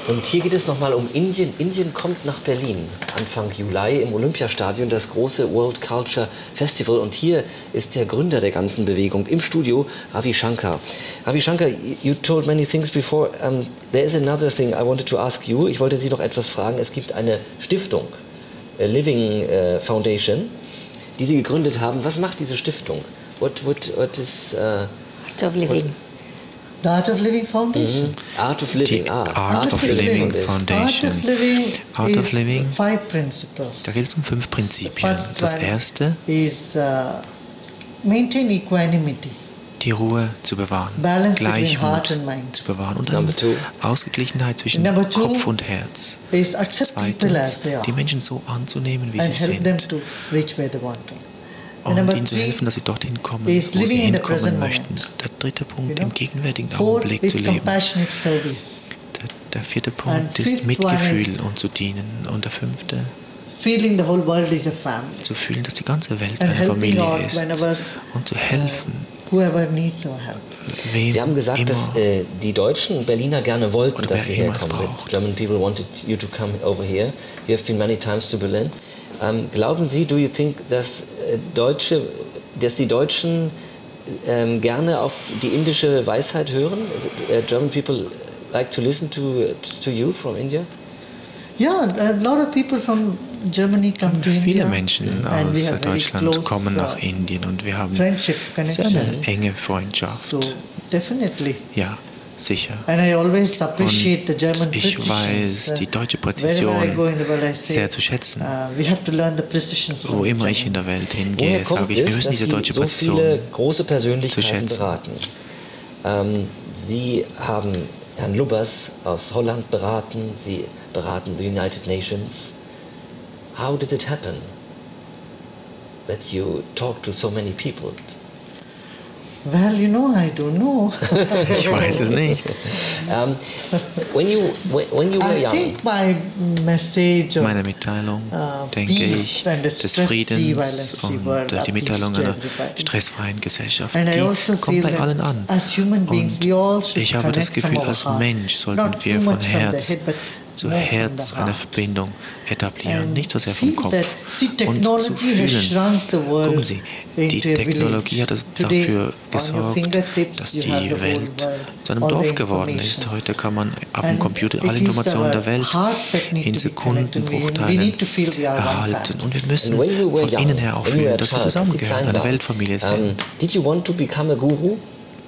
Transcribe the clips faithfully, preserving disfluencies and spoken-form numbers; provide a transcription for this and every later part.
Und hier geht es nochmal um Indien. Indien kommt nach Berlin Anfang Juli im Olympiastadion, das große World Culture Festival. Und hier ist der Gründer der ganzen Bewegung im Studio, Ravi Shankar. Ravi Shankar, you told many things before. Um, there is another thing I wanted to ask you. Ich wollte Sie noch etwas fragen. Es gibt eine Stiftung, a Living uh, Foundation, die Sie gegründet haben. Was macht diese Stiftung? What, what, what is... Uh, Art of Living. What, The Art of Living Foundation. Mhm. Art of Living. Die Ah, Art, Art of, of Living, Living Foundation. Art of Living, Art of is Living. Five principles. Da geht es um fünf Prinzipien. First Das one erste, is uh, maintain equanimity. die Ruhe zu bewahren, Balance between heart Gleichmut and mind. zu bewahren und Number eine two. Ausgeglichenheit zwischen Number two Kopf und Herz. Is accept people as Zweitens, they are die Menschen so anzunehmen, wie and sie help them sind. to reach where they want to. And Und number ihnen zu three helfen, dass sie dorthin kommen, is wo sie living in the hinkommen present möchten. moment. Der dritte Punkt, You know? im gegenwärtigen Fourth Augenblick is zu leben. compassionate service. Der, der vierte And Punkt fifth ist one Mitgefühl is und zu dienen. Und der fünfte, Feeling the whole world is a family. zu fühlen, dass die ganze Welt And eine helping Familie out ist. whenever, Und zu helfen, Whoever needs our help. wem Sie haben gesagt, immer. dass äh, die Deutschen Berliner gerne wollten, Oder dass wer Sie immer es herkommen. braucht. The German people wanted you to come over here. You have been many times to Berlin. Ähm, glauben Sie, do you think, dass äh, Deutsche, dass die Deutschen ähm, gerne auf die indische Weisheit hören? Uh, German people like to listen to to you from India? Yeah, a lot of people from Germany come to Viele India. Menschen and we aus have very Deutschland close, kommen uh, nach Indien und wir haben friendship sehr connection. eine enge Freundschaft. So definitely. Ja, sicher. And I always appreciate the German Ich precision. weiß die deutsche Wherever I go Präzision in the world, I say, sehr zu schätzen. uh, we have to learn the precisions from Wo the immer ich in German. der Welt Woher hingehe, kommt sage ich, wir es, müssen dass diese Sie deutsche so Präzision viele große zu Persönlichkeiten schätzen. beraten? Ähm, Sie haben Herrn Lubbers aus Holland beraten, Sie beraten the United Nations. How did it happen that you talk to so many people? Well, you know, I don't know. Ich weiß es nicht. Um, when you when, when you were I young, think my message of Meine Mitteilung, uh, denke peace ich, and a des stress-free, Friedens violence-free und world äh, die Mitteilung appeals to einer everybody. stressfreien Gesellschaft, And I also die kommt feel bei that allen an. as human beings, we all Und should ich habe das connect from Gefühl, our als heart. Mensch sollten Not wir too von much from the Herz head, but zu more from Herz the eine heart. Verbindung etablieren, And nicht so sehr vom feel Kopf. that, see, Und zu technology has fühlen, shrunk the world gucken Sie, die into a Technologie village. hat Today, dafür on your gesorgt, fingertips, dass you have the die whole Welt world, zu einem all the Dorf geworden information. ist. Heute kann man auf dem And Computer it alle is Informationen our der Welt heart that need in to be connected. We- we Sekundenbruchteilen need to feel we are one erhalten. family. Und wir müssen and when you were von young, innen her auch when you were fühlen, a dass wir child, als Sie zusammengehören, klein eine waren, Weltfamilie um, sind. did you want to become a guru?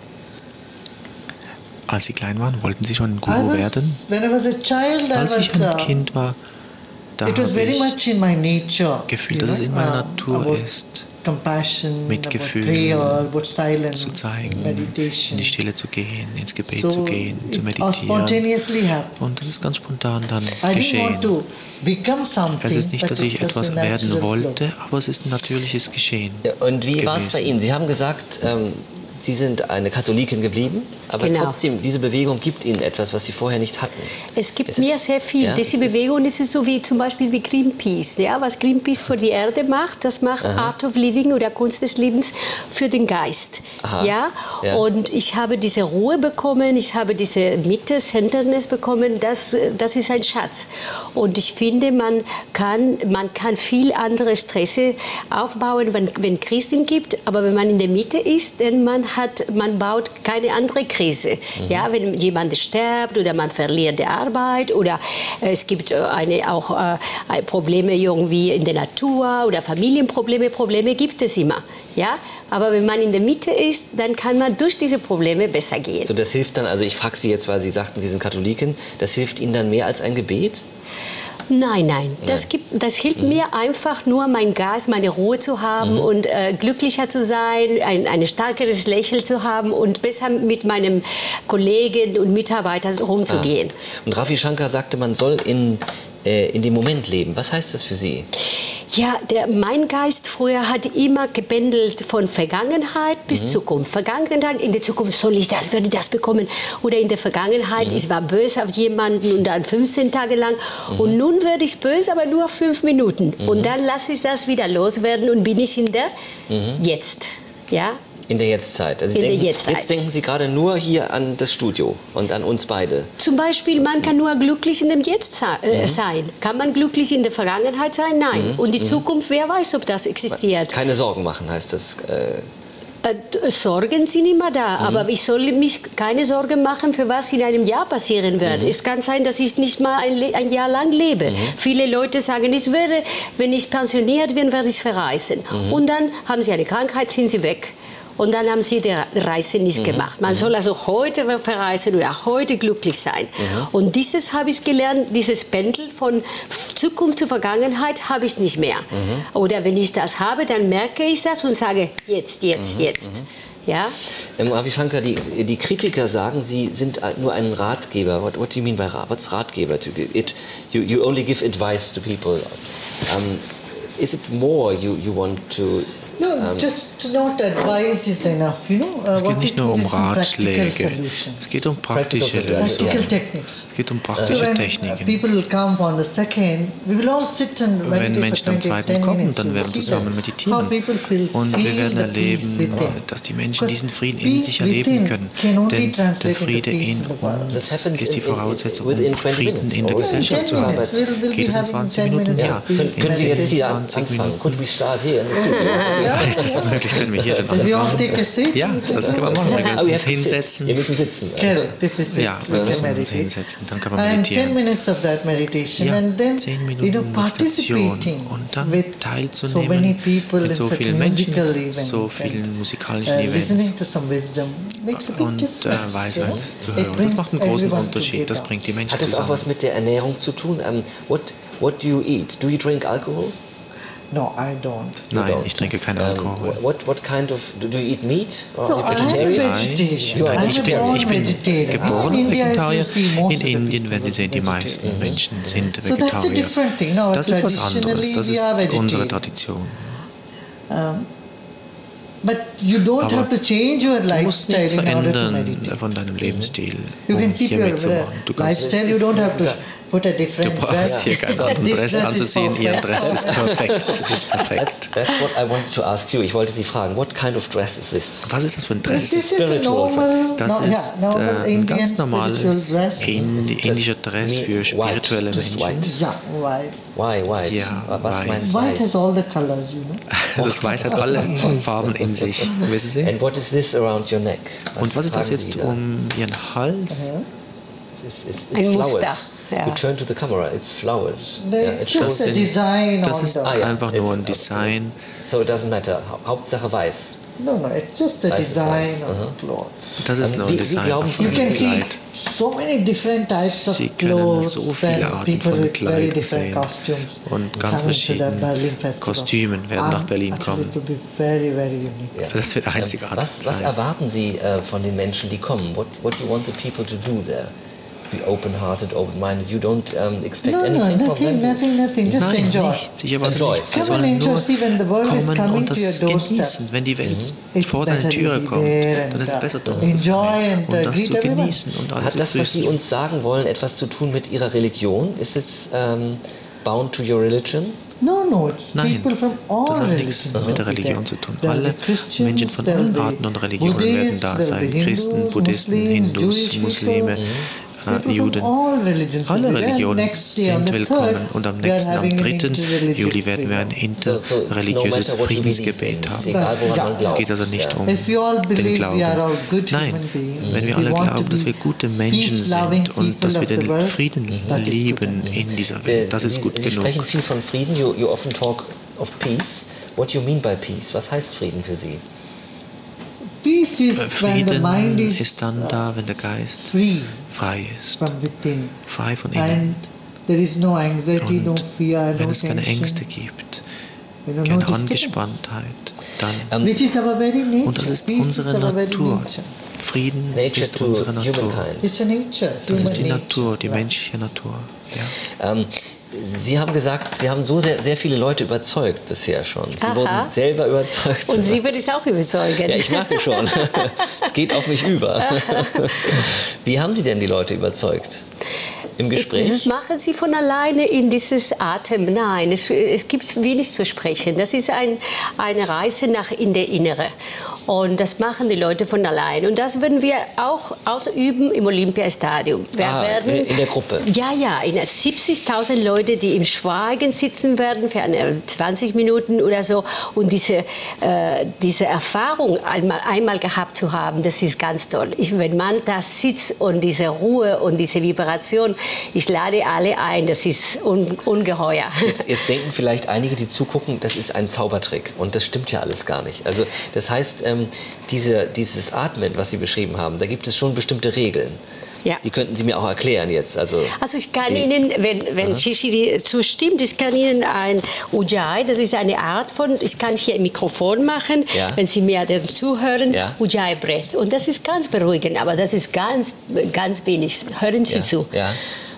Als Sie klein waren, wollten Sie schon ein I Guru werden? was, when I was a child, I Als ich was, ein uh, Kind war, da it was habe very ich much in my nature. gefühlt, you dass es know, in meiner um, Natur about ist, compassion, Mitgefühl about prayer, about silence, zu zeigen, meditation. in die Stille zu gehen, ins Gebet So zu gehen, zu it meditieren. spontaneously happened. Und das ist ganz spontan dann I didn't geschehen. want to become something. Es ist nicht, but dass it ich was etwas a werden natural wollte, flow. aber es ist ein natürliches Geschehen. Ja, und wie war es bei gewesen. Ihnen? Sie haben gesagt, ähm, Sie sind eine Katholikin geblieben, aber Genau. trotzdem, diese Bewegung gibt Ihnen etwas, was Sie vorher nicht hatten. Es gibt Es mir ist- sehr viel. ja, Diese es ist- Bewegung ist so wie zum Beispiel wie Greenpeace. Ja? Was Greenpeace für die Erde macht, das macht Art of Living oder Kunst des Lebens für den Geist. Aha. Ja? Ja. Und ich habe diese Ruhe bekommen, ich habe diese Mitte, Centerness bekommen. Das, das ist ein Schatz. Und ich finde, man kann, man kann viel andere Stresse aufbauen, wenn, wenn Krisen gibt. Aber wenn man in der Mitte ist, dann man hat, man baut keine andere Krise. Mhm. Ja, wenn jemand stirbt oder man verliert die Arbeit oder äh, es gibt äh, eine, auch äh, Probleme irgendwie in der Natur oder Familienprobleme, Probleme gibt es immer. Ja? Aber wenn man in der Mitte ist, dann kann man durch diese Probleme besser gehen. So, das hilft dann, also ich frage Sie jetzt, weil Sie sagten, Sie sind Katholikin, das hilft Ihnen dann mehr als ein Gebet? Nein, nein. Das, gibt, das hilft Mhm. mir einfach nur, meinen Geist, meine Ruhe zu haben Mhm. und äh, glücklicher zu sein, ein, ein stärkeres Lächeln zu haben und besser mit meinem Kollegen und Mitarbeitern rumzugehen. Ah. Und Ravi Shankar sagte, man soll in, äh, in dem Moment leben. Was heißt das für Sie? Ja, der, mein Geist früher hat immer gebändelt von Vergangenheit bis Mhm. Zukunft. Vergangenheit, in der Zukunft soll ich das, werde ich das bekommen. Oder in der Vergangenheit, Mhm. ich war böse auf jemanden und dann fünfzehn Tage lang. Mhm. Und nun werde ich böse, aber nur fünf Minuten. Mhm. Und dann lasse ich das wieder loswerden und bin ich in der Mhm. Jetzt. Ja? In der Jetztzeit. Also Sie In der denken, Jetztzeit. Jetzt denken Sie gerade nur hier an das Studio und an uns beide. Zum Beispiel, man kann nur glücklich in dem Jetzt se- äh, Mhm. sein. Kann man glücklich in der Vergangenheit sein? Nein. Und die Zukunft, wer weiß, ob das existiert. Keine Sorgen machen, heißt das. Äh, Äh, d- Sorgen sind immer da, aber ich soll mich keine Sorgen machen, für was in einem Jahr passieren wird. Es kann sein, dass ich nicht mal ein, Le- ein Jahr lang lebe. Viele Leute sagen, ich werde, wenn ich pensioniert bin, werde ich verreisen. Und dann haben sie eine Krankheit, sind sie weg. Und dann haben sie die Reise nicht gemacht. Man soll also heute verreisen und auch heute glücklich sein. Und dieses habe ich gelernt, dieses Pendel von Zukunft zur Vergangenheit habe ich nicht mehr. Oder wenn ich das habe, dann merke ich das und sage, jetzt, jetzt, jetzt. Ja? ähm, Ravi Shankar, die, die Kritiker sagen, Sie sind nur ein Ratgeber. What, what do you mean by Ra what's Ratgeber? To give it, you, you only give advice to people. Um, is it more you, you want to... No, Um, just not advice is enough, you know. Uh, Es geht what nicht is nur um needed is some practical Ratschläge. solutions. Es geht um praktische Practical Lösungen. Practical Ja. techniques. Es geht um So praktische when uh, Techniken. people will come on the second, we will all sit and meditate Wenn for Menschen am twenty, zweiten ten kommen, minutes. dann You'll werden wir see zusammen that. meditieren. How people feel, Und wir feel werden the erleben, peace within. dass die Menschen Because diesen Frieden in peace sich erleben within können. can only Denn der translate into Friede peace in in the world. Das uns happens ist die in- in- Voraussetzung, um within twenty Frieden minutes. in der Oh, Gesellschaft in zu ten haben. minutes. We'll- we'll be Geht es in having zwanzig ten Minuten? minutes Ja. of peace. Können, können Sie jetzt hier an, zwanzig anfangen? Minuten. Could we start here in the studio? Ist das möglich? Können wir hier dann We all anfangen? take a seat. Ja, das können wir machen. Wir Oh, können we uns have to sit. hinsetzen. Wir müssen sitzen. Correct. If we sit, Ja, we wir can müssen uns meditate. hinsetzen, dann können wir And ten meditieren. minutes of that meditation, Ja, and then zehn you Minuten know Meditation participating und dann with so teilzunehmen many people mit in so such vielen Menschen, musical events, so and, vielen musikalischen uh, Events listening to some wisdom makes a big und äh, difference. Weisheit you know? zu It hören. Das brings macht einen großen everyone Unterschied. Das together. bringt die Menschen Hat das auch zusammen. was mit der Ernährung zu tun? Um, what, what do you eat? Do you drink alcohol? No, I don't. Nein, don't. ich trinke keinen Um, Alkohol. what, what kind of... Do, do you eat meat? Or No, are you I am vegetarian? vegetarian. You are I'm Ich a bin, born ich bin vegetarian. geborener In India, if you Vegetarier. see most In of the Indien people werden Sie sehen, die vegetarian. meisten Menschen sind So that's a Vegetarier. different thing. No, Das ist was anderes. traditionally Das we ist are unsere vegetarian. Tradition. Um, but you don't Aber have to change your Du musst nichts lifestyle in order to verändern meditate. von deinem Lebensstil, You um can keep hier your uh, mitzumachen. Du kannst lifestyle. You don't have to put a Du different brauchst dress. hier keinen So anderen this Dress dress is anzuziehen. Ihr perfect. Dress ist perfekt. Ist That's, perfekt. that's what I wanted to ask you. Ich wollte Sie fragen, what kind of dress is this? Was ist das für ein This Dress? is a spiritual normal, Das no, ist yeah, normal äh, ein Indian ganz spiritual normales dress. Indi- It's indischer just Dress me- für spirituelle white, just Menschen. white. Yeah, white. Why, white? Ja, Was weiß. meint White has weiß? all the colors, you know. Das Weiß hat alle Farben in sich. Wissen Sie? And what is this around your neck? Und was ist das tragen jetzt Sie da? um Ihren Hals? It's, it's, it's Ein flowers. Muster, ja. You turn to the camera, it's flowers. There Yeah, is it just shows a in- design Das on ist the... Ah, ja. einfach nur ein It's- Design. So it doesn't matter. Hau- Hauptsache weiß. No, no, it's just a Weiß ist design weiß, on aha. the cloth. Das ist Ähm, nur wie- ein wie Design glauben auf Sie, You einem can see Kleid. so many different types of Sie können clothes so viele and Arten people von with very Kleidern different sehen. costumes Und ganz coming to the verschiedene Berlin Festival. Kostümen werden nach Um, Berlin I think kommen. It will be very, very unique. Ja. Das wird einzigartig Was, was sein. erwarten Sie äh, von den Menschen, die kommen? What, what do you want the people to do there? Be open-hearted, open-minded. You don't um, expect No, no, anything from nothing, them? nothing, nothing. Just Nein, enjoy. nichts. Ich erwarte Enjoy. nichts. Sie Come and sollen enjoy. nur See, when the world is kommen coming und to your das doorstep, genießen. Wenn die Welt it's vor deine better Türe to be kommt, there dann ist es and, besser, uh, dort zu enjoy sein and, uh, und das greet zu everyone. genießen und alle Hat zu das, was Sie grüßen. uns sagen wollen, etwas zu tun mit Ihrer Religion? Is it um, bound to your religion? No, no, it's Nein, people from all das hat religions. nichts mit der will be Religion there. zu tun. There will Alle be Christians, Menschen von there will allen be Arten und Religionen werden Buddhists, da there will sein. be Christen, Hindus, Buddhisten, Muslims, Hindus, Jewish Muslime, people. äh, People from Juden. all religions will Alle be there. Religionen Next day on sind the willkommen third, und am we are nächsten, am having an dritten interreligious Juli werden wir ein freedom. So, so, interreligiöses no matter what you Friedensgebet believe in, haben. egal woran Ja. man Es glaubt. geht also nicht Ja. um If you all den believe Glauben. we are all good Nein, human beings, wenn wir we alle want to glauben, dass be wir gute Menschen peace-loving sind und dass wir people of the den world, Frieden that is good lieben enough. in dieser Äh, Welt, das ist Sie, gut Sie sprechen genug. viel von Frieden. You, you often talk of peace. What do you mean by peace? Was heißt Frieden für Sie? Peace is Äh, when the mind Frieden is ist dann da, wenn der Geist free frei ist, from within. frei von innen. And there is no anxiety, no Und fear, no wenn es keine tension, Ängste gibt, you know, no keine disturbance. Angespanntheit, dann, Ähm, Which is our very nature. und das ist Peace unsere is our very Natur. nature. Frieden Nature ist to unsere Natur. humankind. It's a nature. Das ist human die nature. Natur, die Right. menschliche Natur. Ja. Ähm, Sie haben gesagt, Sie haben so sehr, sehr viele Leute überzeugt bisher schon. Sie Aha. wurden selber überzeugt. Und Sie würde ich auch überzeugen. Ja, ich merke schon. Es geht auf mich über. Wie haben Sie denn die Leute überzeugt? im Gespräch? Das machen Sie von alleine in dieses Atem. Nein, es, es gibt wenig zu sprechen. Das ist ein, eine Reise nach in der Innere. Und das machen die Leute von alleine. Und das werden wir auch ausüben im Olympiastadion. Wir ah, werden, in der Gruppe? Ja, ja. In siebzigtausend Leute, die im Schweigen sitzen werden für eine zwanzig Minuten oder so. Und diese, äh, diese Erfahrung einmal, einmal gehabt zu haben, das ist ganz toll. Ich, wenn man da sitzt und diese Ruhe und diese Vibration, ich lade alle ein, das ist un, ungeheuer. Jetzt, jetzt denken vielleicht einige, die zugucken, das ist ein Zaubertrick. Und das stimmt ja alles gar nicht. Also das heißt, ähm, diese, dieses Atmen, was Sie beschrieben haben, da gibt es schon bestimmte Regeln. Ja. Die könnten Sie mir auch erklären jetzt. Also, also ich kann die, Ihnen, wenn, wenn Shishiri zustimmt, ich kann Ihnen ein Ujjayi, das ist eine Art von, ich kann hier ein Mikrofon machen, ja. wenn Sie mir dann zuhören, ja. Ujjayi Breath. Und das ist ganz beruhigend, aber das ist ganz, ganz wenig. Hören Sie ja. zu. Ja.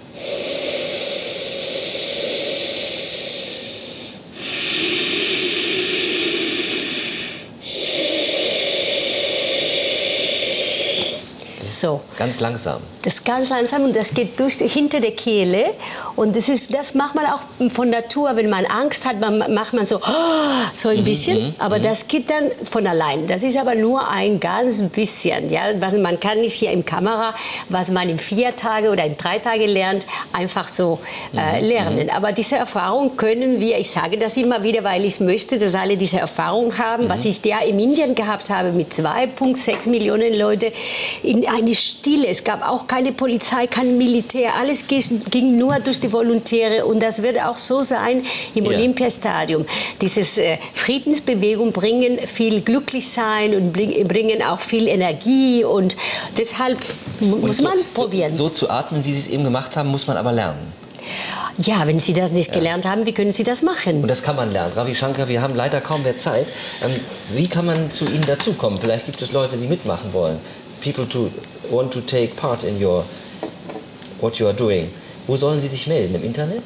So. Ganz langsam. Das ist ganz langsam und das geht durch, hinter der Kehle. Und das, ist, das macht man auch von Natur. Wenn man Angst hat, man, macht man so, so ein mhm, bisschen. Mhm, aber das geht dann von allein. Das ist aber nur ein ganz bisschen. Ja? Was, man kann nicht hier im Kamera, was man in vier Tage oder in drei Tage lernt, einfach so äh, lernen. Mhm. Aber diese Erfahrung können wir, ich sage das immer wieder, weil ich möchte, dass alle diese Erfahrung haben, mhm. was ich da in Indien gehabt habe mit zwei Komma sechs Millionen Leuten, in eine Stille. Es gab auch keine Polizei, kein Militär. Alles ging nur durch die Volontäre. Und das wird auch so sein im ja. Olympiastadion. Diese äh, Friedensbewegung bringen viel Glücklichsein und bringen auch viel Energie. Und deshalb und muss so, man probieren. So, so zu atmen, wie Sie es eben gemacht haben, muss man aber lernen. Ja, wenn Sie das nicht ja. gelernt haben, wie können Sie das machen? Und das kann man lernen. Ravi Shankar, wir haben leider kaum mehr Zeit. Ähm, wie kann man zu Ihnen dazukommen? Vielleicht gibt es Leute, die mitmachen wollen. People to want to take part in your what you are doing. Wo sollen sie sich melden? Im Internet?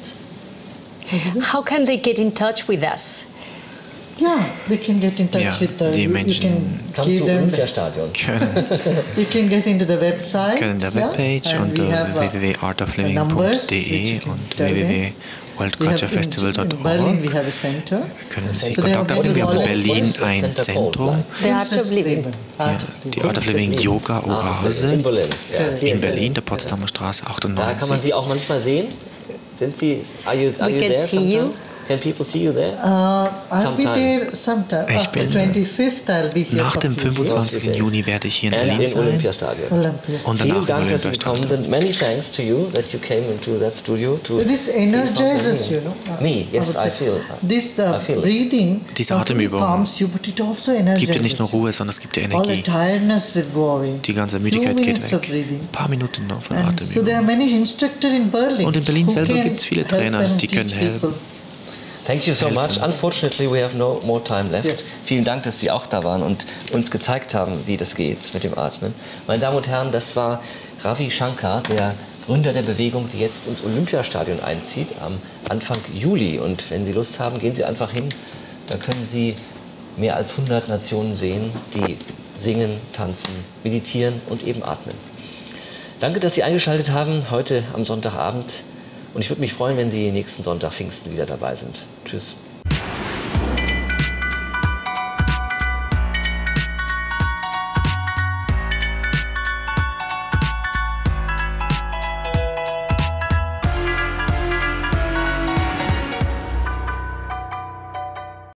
How can they get in touch with us? Yeah, they can get in touch Ja, with the. die You, you Menschen can Come give to them the, Olympiastadion. können, you can get into the website. können der yeah, Webpage and unter we have, uh, w w w punkt art of living numbers punkt d which e you can und tell w w w them. punkt world We have culture in- festival in punkt Berlin we org have a center. können Sie So they have Kontakt aufnehmen. Wir haben in all Berlin What's the ein center called, Zentrum, like? The Art of Princess Living. Living, ja, Art of die Living. Art of Living Yoga Oase In Berlin. Ja. Hier in Berlin, der Potsdamer Straße Da kann man achtundneunzig. Sie auch manchmal sehen. Sind Sie? Are you, are We you can there see you. sometimes? Can people see you there? Uh, I'll Sometime. be there sometime. Ich After bin- twenty-fifth, I'll be here. Nach for dem a few days. fünfundzwanzigsten Juni werde ich hier in And Berlin im sein. Olympiastadion. Olympias. Und danach Vielen im Dank, dass Sie gekommen Olympiastadion. sind. Many thanks to you that you came into that studio. To This energizes, you know. uh, Me, yes, would I say. feel. This uh, I feel it. breathing Diese not only Atemübung calms you, but it also energizes Gibt dir nicht nur you. Ruhe, sondern es gibt dir All the Energie. tiredness will go away. Die ganze Few Müdigkeit geht minutes of weg. breathing. Ein paar Minuten noch von And so there are Atemübung. many instructors in Berlin. Und in Berlin who selber can gibt's viele help Trainer, and die können teach helfen. people. Thank you so much. Unfortunately, we have no more time left. Yes. Vielen Dank, dass Sie auch da waren und uns gezeigt haben, wie das geht mit dem Atmen. Meine Damen und Herren, das war Ravi Shankar, der Gründer der Bewegung, die jetzt ins Olympiastadion einzieht am Anfang Juli. Und wenn Sie Lust haben, gehen Sie einfach hin. Da können Sie mehr als hundert Nationen sehen, die singen, tanzen, meditieren und eben atmen. Danke, dass Sie eingeschaltet haben heute am Sonntagabend. Und ich würde mich freuen, wenn Sie nächsten Sonntag Pfingsten wieder dabei sind. Tschüss.